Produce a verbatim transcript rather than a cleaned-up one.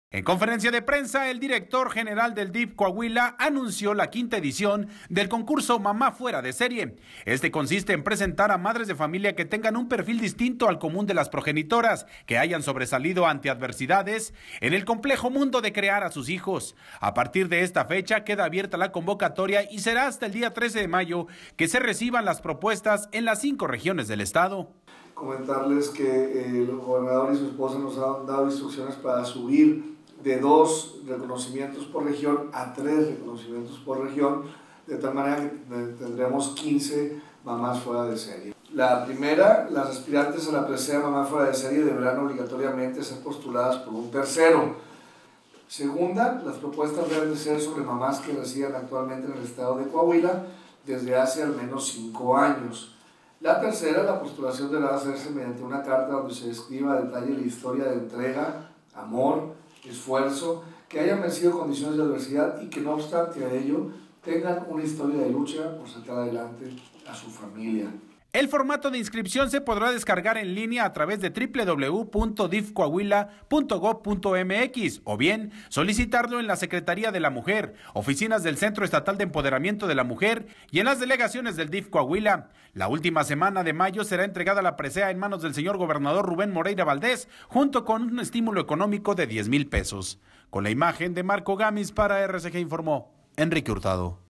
En conferencia de prensa, el director general del D I F Coahuila anunció la quinta edición del concurso Mamá Fuera de Serie. Este consiste en presentar a madres de familia que tengan un perfil distinto al común de las progenitoras, que hayan sobresalido ante adversidades en el complejo mundo de crear a sus hijos. A partir de esta fecha queda abierta la convocatoria y será hasta el día trece de mayo que se reciban las propuestas en las cinco regiones del estado. Comentarles que eh, el gobernador y su esposa nos han dado instrucciones para subir de dos reconocimientos por región a tres reconocimientos por región, de tal manera que tendremos quince mamás fuera de serie. La primera, las aspirantes a la presea mamá fuera de serie deberán obligatoriamente ser postuladas por un tercero. Segunda, las propuestas deben de ser sobre mamás que residen actualmente en el estado de Coahuila desde hace al menos cinco años. La tercera, la postulación deberá hacerse mediante una carta donde se describa a detalle la historia de entrega, amor, esfuerzo, que hayan vencido condiciones de adversidad y que no obstante a ello tengan una historia de lucha por sacar adelante a su familia. El formato de inscripción se podrá descargar en línea a través de doble u doble u doble u punto d i f coahuila punto gob punto m x o bien solicitarlo en la Secretaría de la Mujer, oficinas del Centro Estatal de Empoderamiento de la Mujer y en las delegaciones del D I F Coahuila. La última semana de mayo será entregada la presea en manos del señor gobernador Rubén Moreira Valdés, junto con un estímulo económico de diez mil pesos. Con la imagen de Marco Gamis para R C G informó Enrique Hurtado.